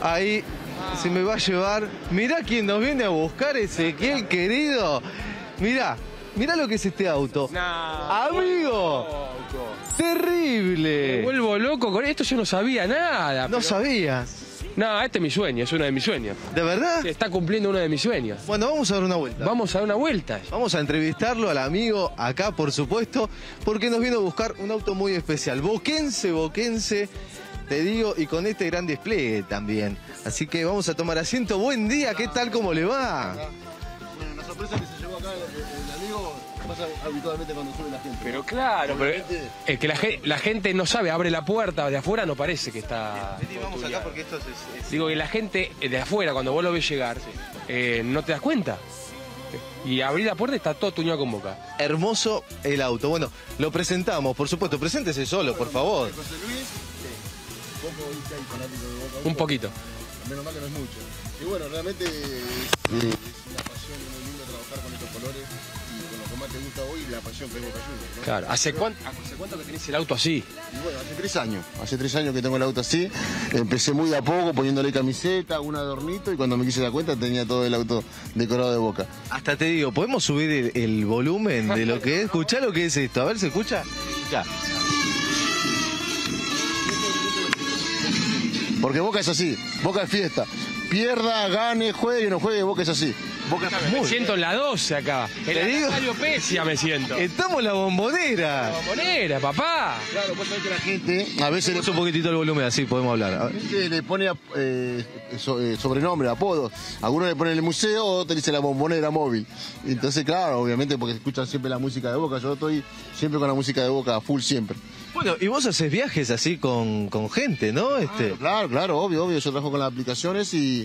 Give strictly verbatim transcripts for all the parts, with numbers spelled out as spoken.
Ahí se me va a llevar. Mirá quién nos viene a buscar, Ezequiel, querido. Mirá, mirá lo que es este auto. No, amigo, loco. Terrible. Me vuelvo loco con esto, yo no sabía nada. No pero... sabías. No, este es mi sueño, es uno de mis sueños. ¿De verdad? Se está cumpliendo uno de mis sueños. Bueno, vamos a dar una vuelta. Vamos a dar una vuelta. Vamos a entrevistarlo al amigo acá, por supuesto, porque nos vino a buscar un auto muy especial. Boquense, boquense, te digo, y con este gran despliegue también. Así que vamos a tomar asiento. Buen día, ¿qué tal? ¿Cómo le va? Bueno, la sorpresa que se llevó acá el, el amigo pasa habitualmente cuando sube la gente. Pero claro, pero es que la, la gente no sabe, abre la puerta, de afuera no parece que está... Vení, vamos acá porque esto es, es... Digo que la gente de afuera, cuando vos lo ves llegar, eh, no te das cuenta. Y abrir la puerta y está todo tuñado con Boca. Hermoso el auto. Bueno, lo presentamos, por supuesto. Preséntese solo, por favor. José Luis, poco hincha y fanático de Boca. Un poquito. Menos mal que no es mucho. Y bueno, realmente es, es una pasión muy linda trabajar con estos colores y con lo que más te gusta hoy, la pasión que es Boca Juniors, ¿no? Claro. ¿Hace cuánto, ¿Hace cuánto que tenés el auto así? Y bueno, hace tres años. Hace tres años que tengo el auto así. Empecé muy de a poco poniéndole camiseta, un adornito y cuando me quise dar cuenta tenía todo el auto decorado de Boca. Hasta te digo, ¿podemos subir el, el volumen de lo que es? Escuchá lo que es esto. A ver, ¿se escucha? Ya. Porque Boca es así, Boca es fiesta. Pierda, gane, juegue, no juegue, Boca es así. Boca es Me muy... siento en la doce acá. En Te la digo. Nazario Pesia me siento. Estamos en la bombonera. La bombonera, papá. Claro, vos sabés que la gente a veces Pon un poquitito el volumen, así podemos hablar. A ver. la gente le pone eh, so, eh, sobrenombre, apodos. Algunos le ponen el museo, otros dicen la bombonera móvil. Entonces, claro, obviamente porque escuchan siempre la música de Boca. Yo estoy siempre con la música de Boca, full siempre. Bueno, y vos haces viajes así con, con gente, ¿no? Este... Claro, claro, claro, obvio, obvio. Yo trabajo con las aplicaciones y...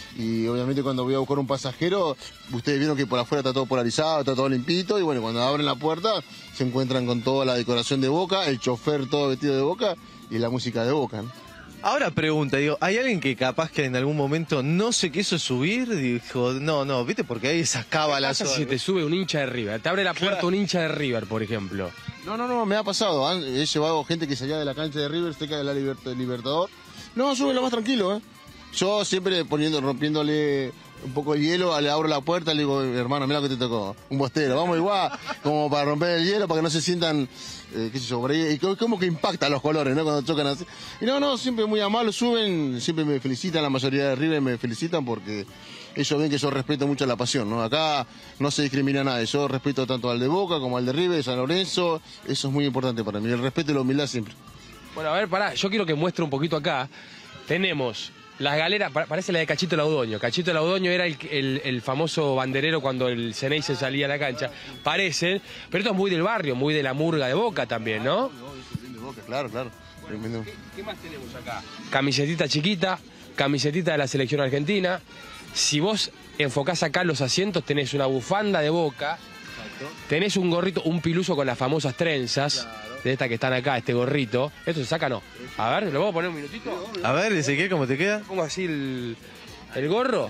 Y obviamente cuando voy a buscar un pasajero, ustedes vieron que por afuera está todo polarizado, está todo limpito, y bueno, cuando abren la puerta se encuentran con toda la decoración de Boca, el chofer todo vestido de Boca y la música de Boca, ¿no? Ahora pregunta, digo, ¿hay alguien que capaz que en algún momento no se quiso subir? Dijo, no, no, ¿viste? Porque hay esas cábalas. ¿Qué pasa si te sube un hincha de River? Te abre la puerta Claro. un hincha de River, por ejemplo. No, no, no, me ha pasado, ¿eh? He llevado gente que salía de la cancha de River, cerca de la Liber- del Libertador. No, sube lo más tranquilo, ¿eh? Yo siempre poniendo, rompiéndole un poco el hielo, le abro la puerta, le digo, hermano, mira lo que te tocó, un bostero, vamos igual, como para romper el hielo, para que no se sientan, eh, qué sé yo, por ahí, y co- como que impacta los colores, ¿no? Cuando chocan así. Y no, no, siempre muy amables, suben, siempre me felicitan, la mayoría de River me felicitan porque ellos ven que yo respeto mucho la pasión, ¿no? Acá no se discrimina a nadie, yo respeto tanto al de Boca como al de River, San Lorenzo, eso es muy importante para mí, el respeto y la humildad siempre. Bueno, a ver, pará, yo quiero que muestre un poquito acá. Tenemos las galeras, pa- parece la de Cachito Laudoño. Cachito Laudoño era el, el- el famoso banderero cuando el Ceney se salía a la cancha. Parecen, pero esto es muy del barrio, muy de la murga de Boca también, ¿no? Claro, claro. Tremendo. ¿Qué, qué más tenemos acá? Camisetita chiquita, camisetita de la selección argentina. Si vos enfocás acá los asientos, tenés una bufanda de Boca, tenés un gorrito, un piluso con las famosas trenzas, de estas que están acá, este gorrito. ¿Esto se saca no? A ver, ¿lo puedo poner un minutito? A ver, Ezequiel, ¿cómo te queda? Pongo así el, el gorro.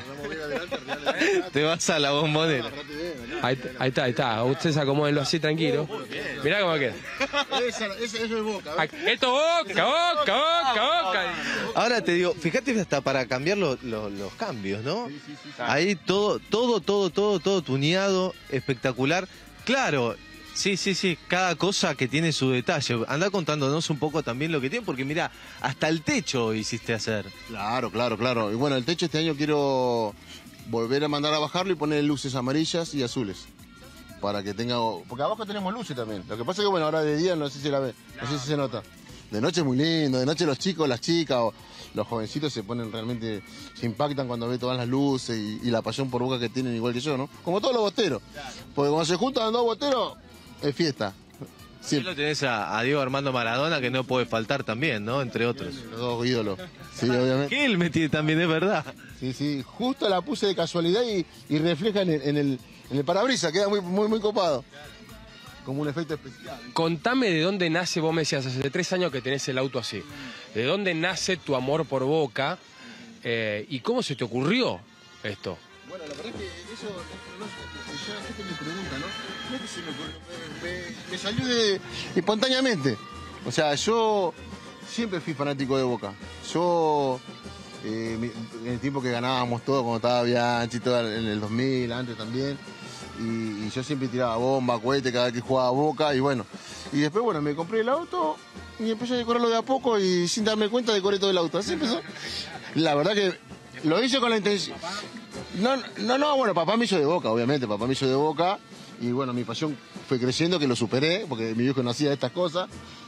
Te vas a la bombonera. Ahí, ahí está, ahí está. Ustedes acomódenlo así tranquilo. Mirá cómo queda. Esa- esa- eso es Boca. ¿ves? Esto Boca, Boca, Boca, Boca. Ahora te digo, fíjate hasta para cambiar lo- lo- los cambios, ¿no? Ahí todo, todo, todo, todo, todo tuneado, espectacular. Claro, sí, sí, sí, cada cosa que tiene su detalle. Anda contándonos un poco también lo que tiene, porque mira, hasta el techo hiciste hacer. Claro, claro, claro. Y bueno, el techo este año quiero volver a mandar a bajarlo y poner luces amarillas y azules. Para que tenga... Porque abajo tenemos luces también. Lo que pasa es que, bueno, ahora de día no sé si la ve, no sé si se nota. De noche es muy lindo, de noche los chicos, las chicas o los jovencitos se ponen realmente, se impactan cuando ven todas las luces y, y la pasión por Boca que tienen igual que yo, ¿no? Como todos los bosteros. Porque cuando se juntan dos bosteros, es fiesta. Ahí Siempre. lo tenés a, a Diego Armando Maradona, que no puede faltar también, ¿no? Entre otros. Los dos ídolos. Sí, obviamente. Que él me tiene también, es verdad. Sí, sí, justo la puse de casualidad y, y refleja en el, en el, en el parabrisas, queda muy, muy, muy copado. Como un efecto especial. Contame de dónde nace, vos me decías, hace tres años que tenés el auto así. ¿De dónde nace tu amor por Boca? Eh, ¿Y cómo se te ocurrió esto? Bueno, la verdad es que eso, no, no, ya la gente me pregunta, ¿no? No es que se me ocurrió, me, me- me salió de, espontáneamente. O sea, yo siempre fui fanático de Boca. Yo eh, en el tiempo que ganábamos todo, cuando estaba Bianchi, todo en el dos mil, antes también. Y, y yo siempre tiraba bomba, cohete cada vez que jugaba a Boca y bueno. Y después, bueno, me compré el auto y empecé a decorarlo de a poco y sin darme cuenta decoré todo el auto. Así empezó. La verdad que lo hice con la intención. No, no, no, bueno, papá me hizo de Boca, obviamente, papá me hizo de Boca. Y bueno, mi pasión fue creciendo, que lo superé, porque mi viejo no hacía estas cosas.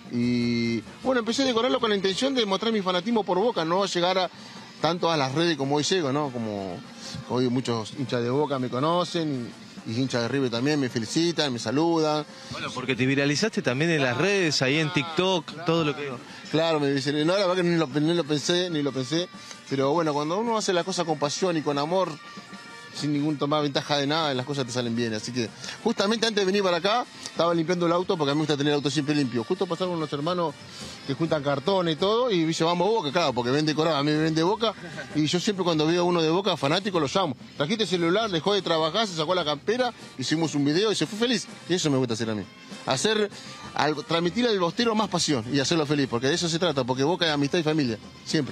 Y bueno, empecé a decorarlo con la intención de mostrar mi fanatismo por Boca, no llegar a, tanto a las redes como hoy llego, ¿no? Como hoy muchos hinchas de Boca me conocen y, y hinchas de River también me felicitan, me saludan. Bueno, porque te viralizaste también en las redes, ahí en TikTok, todo lo que... Claro, me dicen, no, la verdad que ni lo, ni lo pensé, ni lo pensé, pero bueno, cuando uno hace la cosa con pasión y con amor, sin ningún tomar ventaja de nada, las cosas te salen bien. Así que justamente antes de venir para acá, estaba limpiando el auto, porque a mí me gusta tener el auto siempre limpio. Justo pasaron unos hermanos que juntan cartón y todo, y dice, vamos Boca, claro, porque vende Corada, a mí me vende Boca, y yo siempre cuando veo a uno de Boca, fanático, lo llamo. Trajiste el celular, dejó de trabajar, se sacó la campera, hicimos un video y se fue feliz. Y eso me gusta hacer a mí. Hacer, al, transmitir al bostero más pasión y hacerlo feliz, porque de eso se trata, porque Boca es amistad y familia, siempre.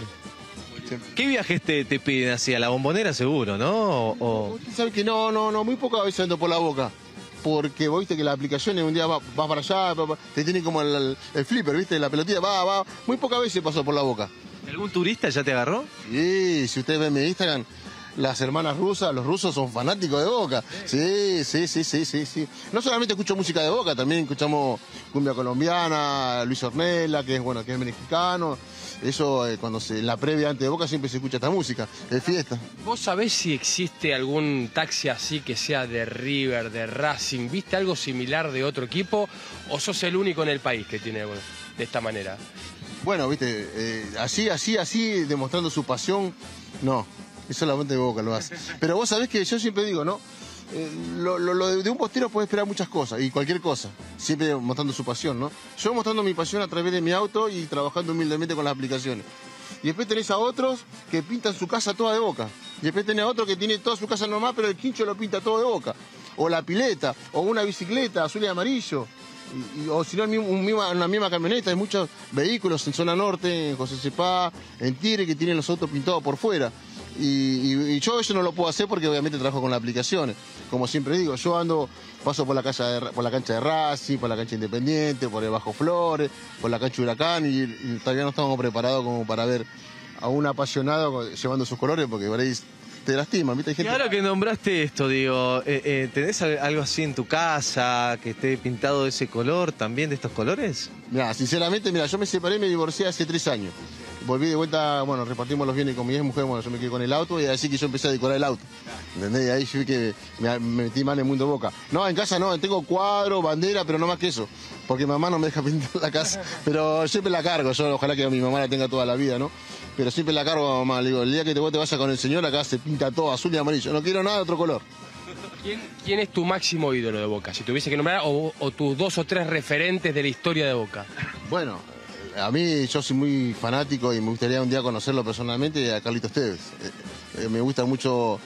¿Qué viajes te, te piden así? A la Bombonera seguro, ¿no? O, o... ¿Sabes que no, no, no, muy pocas veces ando por la Boca. Porque vos viste que las aplicaciones un día vas va para allá, va, va, te tienen como el, el, el flipper, viste, la pelotita, va, va. Muy pocas veces pasó por la Boca. ¿Algún turista ya te agarró? Sí, si ustedes ven mi Instagram, las hermanas rusas, los rusos son fanáticos de Boca. Sí, sí, sí, sí, sí, sí. No solamente escucho música de Boca, también escuchamos cumbia colombiana, Luis Ornella, que es bueno, que es mexicano. Eso, eh, cuando se, en la previa antes de Boca siempre se escucha esta música, es fiesta. ¿Vos sabés si existe algún taxi así que sea de River, de Racing? ¿Viste algo similar de otro equipo? ¿O sos el único en el país que tiene bueno, de esta manera? Bueno, viste, eh, así, así, así, demostrando su pasión, no, es solamente Boca lo hace. Pero vos sabés que yo siempre digo, ¿no? Eh, lo, lo, lo de, de un postero puede esperar muchas cosas, y cualquier cosa, siempre mostrando su pasión, ¿no? Yo mostrando mi pasión a través de mi auto y trabajando humildemente con las aplicaciones. Y después tenés a otros que pintan su casa toda de Boca. Y después tenés a otro que tiene toda su casa nomás, pero el quincho lo pinta todo de Boca. O la pileta, o una bicicleta azul y amarillo. Y, y, o si no, un misma, una misma camioneta. Hay muchos vehículos en zona norte, en José Cepá, en Tigre, que tienen los autos pintados por fuera. Y, y, y yo eso no lo puedo hacer porque obviamente trabajo con las aplicaciones. Como siempre digo, yo ando, paso por la, cancha de, por la cancha de Racing, por la cancha Independiente, por el Bajo Flores, por la cancha Huracán, y, y todavía no estamos preparados como para ver a un apasionado llevando sus colores, porque por ahí te lastiman, ¿viste? Hay gente... Y ahora que nombraste esto, digo, eh, eh, ¿tenés algo así en tu casa que esté pintado de ese color, también de estos colores? Mira, sinceramente, mira, yo me separé y me divorcié hace tres años. Volví de vuelta, bueno, repartimos los bienes con mi ex mujer, bueno, yo me quedé con el auto y así que yo empecé a decorar el auto. ¿Entendés? Y ahí yo vi que me, me metí mal en el mundo Boca. No, en casa no, tengo cuadro, bandera, pero no más que eso. Porque mamá no me deja pintar la casa. Pero siempre la cargo, yo ojalá que mi mamá la tenga toda la vida, ¿no? Pero siempre la cargo a mamá. Le digo, el día que te, vos te vayas con el señor, acá se pinta todo azul y amarillo. No quiero nada de otro color. ¿Quién, quién es tu máximo ídolo de Boca? Si tuviese que nombrar, o, o tus dos o tres referentes de la historia de Boca. Bueno, a mí yo soy muy fanático y me gustaría un día conocerlo personalmente, a Carlitos Tevez. Eh, eh, me gusta mucho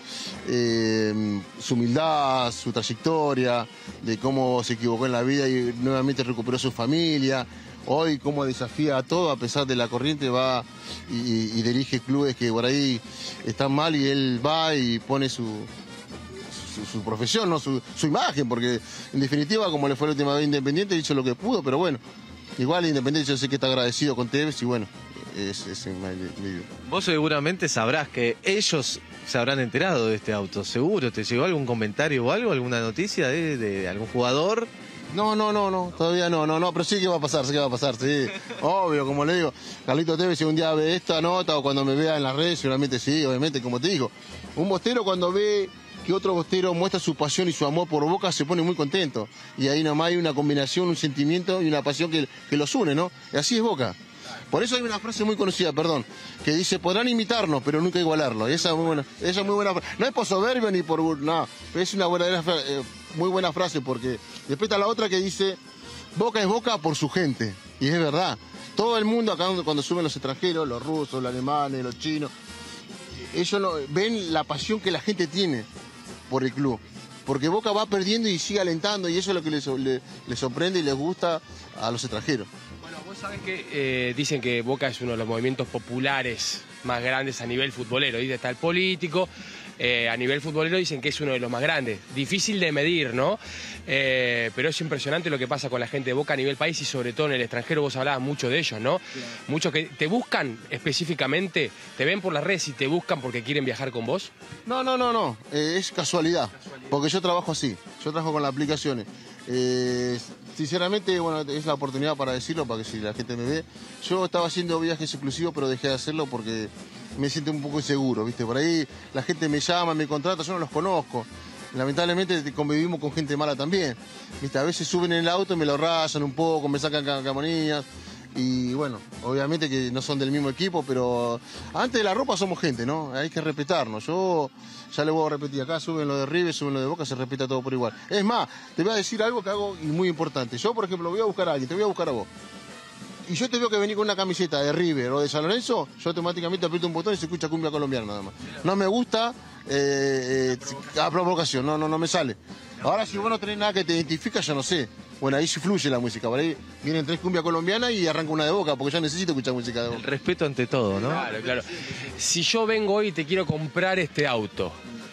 eh, su humildad, su trayectoria, de cómo se equivocó en la vida y nuevamente recuperó su familia. Hoy cómo desafía a todo, a pesar de la corriente, va y, y dirige clubes que por ahí están mal y él va y pone su... Su, su profesión, ¿no? su, su imagen, porque en definitiva, como le fue la última vez Independiente, hizo lo que pudo, pero bueno, igual Independiente yo sé que está agradecido con Tevez y bueno, es, es mi... Vos seguramente sabrás que ellos se habrán enterado de este auto, seguro. ¿Te llegó algún comentario o algo, alguna noticia de, de algún jugador? No, no, no, no, todavía no, no, no, pero sí que va a pasar, sí que va a pasar, sí. Obvio, como le digo, Carlito Tevez, si un día ve esta nota o cuando me vea en las redes, seguramente sí, obviamente, como te digo. Un bostero cuando ve que otro bostero muestra su pasión y su amor por Boca se pone muy contento. Y ahí nomás hay una combinación, un sentimiento y una pasión que, que los une, ¿no? Y así es Boca. Por eso hay una frase muy conocida, perdón, que dice, podrán imitarnos, pero nunca igualarlo. Esa es muy buena, esa es muy buena frase. No es por soberbio ni por... No, es una buena, eh, muy buena frase porque después está la otra que dice, Boca es Boca por su gente. Y es verdad. Todo el mundo acá cuando suben los extranjeros, los rusos, los alemanes, los chinos, ellos no, ven la pasión que la gente tiene por el club. Porque Boca va perdiendo y sigue alentando y eso es lo que les, les, les sorprende y les gusta a los extranjeros. Bueno, vos sabes que eh, dicen que Boca es uno de los movimientos populares más grandes a nivel futbolero. Dice, está el político, eh, a nivel futbolero dicen que es uno de los más grandes. Difícil de medir, ¿no? Eh, pero es impresionante lo que pasa con la gente de Boca a nivel país y sobre todo en el extranjero. Vos hablabas mucho de ellos, ¿no? Claro. Muchos que te buscan específicamente, te ven por las redes y te buscan porque quieren viajar con vos. No, no, no, no. Eh, es casualidad, casualidad, porque yo trabajo así. Yo trabajo con las aplicaciones. Eh, sinceramente, bueno, es la oportunidad para decirlo, para que si la gente me ve. Yo estaba haciendo viajes exclusivos, pero dejé de hacerlo porque me siento un poco inseguro, ¿viste? Por ahí la gente me llama, me contrata, yo no los conozco. Lamentablemente convivimos con gente mala también, ¿viste? A veces suben en el auto y me lo rayan un poco, me sacan camonías. Y bueno, obviamente que no son del mismo equipo, pero antes de la ropa somos gente, ¿no? Hay que respetarnos. Yo ya le voy a repetir acá, suben lo de River, suben lo de Boca, se respeta todo por igual. Es más, te voy a decir algo que hago y muy importante. Yo, por ejemplo, voy a buscar a alguien, te voy a buscar a vos. Y yo te veo que venís con una camiseta de River o de San Lorenzo, yo automáticamente aprieto un botón y se escucha cumbia colombiana nada más. No me gusta eh, eh, a provocación, no, no, no me sale. Ahora, si vos no tenés nada que te identifica, yo no sé. Bueno, ahí sí fluye la música. Por ahí vienen tres cumbias colombianas y arranca una de Boca, porque yo necesito escuchar música de Boca. El respeto ante todo, ¿no? Claro, claro. Si yo vengo hoy y te quiero comprar este auto.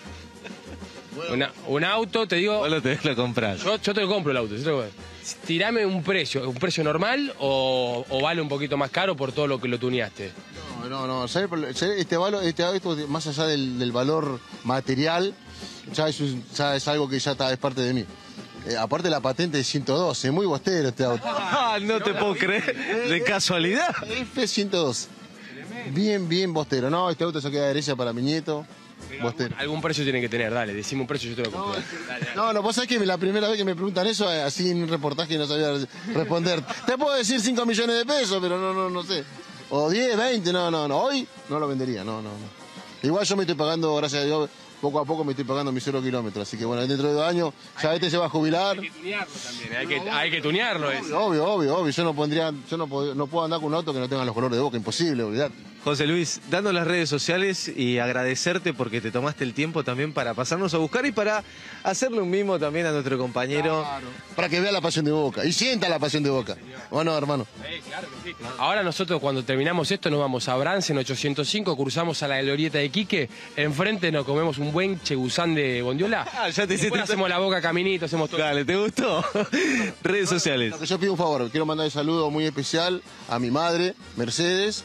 Una, un auto, te digo... Vos lo tenés que comprar. Yo, yo te lo compro el auto. Yo te tirame un precio. ¿Un precio normal o, o vale un poquito más caro por todo lo que lo tuneaste? No, no, no. ¿Sabes? Este, valor, este auto, más allá del, del valor material, ya es, ya es algo que ya está, es parte de mí. Eh, aparte la patente de ciento doce, muy bostero este auto. Ah, no te puedo creer, de casualidad. F ciento doce. Bien, bien bostero. No, este auto se queda derecha para mi nieto. Algún, algún precio tiene que tener, dale, decime un precio y yo te lo compro. No, dale, dale. no, lo que pasa es que la primera vez que me preguntan eso, así en un reportaje no sabía responder. Te puedo decir cinco millones de pesos, pero no, no, no sé. O diez, veinte, no, no, no. Hoy no lo vendería, no, no, no. Igual yo me estoy pagando, gracias a Dios, poco a poco me estoy pagando mis cero kilómetros. Así que bueno, dentro de dos años ya este se va a jubilar. Hay que tunearlo también, hay que, hay que tunearlo. Obvio, obvio, obvio, obvio. Yo no pondría, yo no puedo, no puedo andar con un auto que no tenga los colores de Boca, imposible, olvidar. José Luis, dando las redes sociales y agradecerte porque te tomaste el tiempo también para pasarnos a buscar y para hacerle un mimo también a nuestro compañero. Claro. Para que vea la pasión de Boca y sienta la pasión de Boca. ¿O no, hermano? Sí, claro que sí. Ahora nosotros cuando terminamos esto nos vamos a Bransen ochocientos cinco, cruzamos a la glorieta de Quique, enfrente nos comemos un buen chegusán de bondiola. Ah, ya te hiciste. Hacemos la Boca caminito, hacemos todo. Dale, ¿te gustó? Redes sociales. Lo que yo pido un favor, quiero mandar un saludo muy especial a mi madre, Mercedes,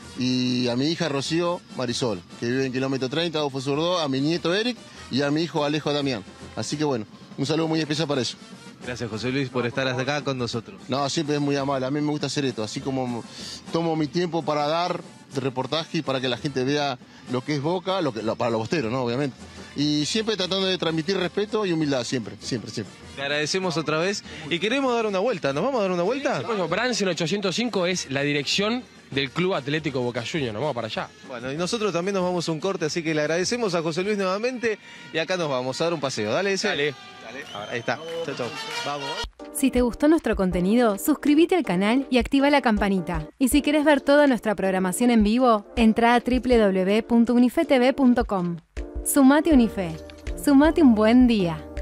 y a mi hija Rocío Marisol, que vive en kilómetro treinta, Adolfo Zurdó, a mi nieto Eric y a mi hijo Alejo Damián. Así que bueno, un saludo muy especial para ellos. Gracias, José Luis, por estar hasta acá con nosotros. No, siempre es muy amable. A mí me gusta hacer esto, así como tomo mi tiempo para dar de reportaje y para que la gente vea lo que es Boca, lo que, lo, para los bosteros, ¿no? Obviamente. Y siempre tratando de transmitir respeto y humildad, siempre, siempre, siempre. Te agradecemos otra vez y queremos dar una vuelta. ¿Nos vamos a dar una vuelta? Sí, bueno, Bransen ochocientos cinco es la dirección del Club Atlético Boca Juniors. Nos vamos para allá. Bueno, y nosotros también nos vamos a un corte, así que le agradecemos a José Luis nuevamente y acá nos vamos a dar un paseo. Dale, ese. Dale. Dale. Ahí está. Chau, chau. Vamos. Si te gustó nuestro contenido, suscríbete al canal y activa la campanita. Y si querés ver toda nuestra programación en vivo, entra a doble u doble u doble u punto unife t v punto com. Sumate Unife. Sumate un buen día.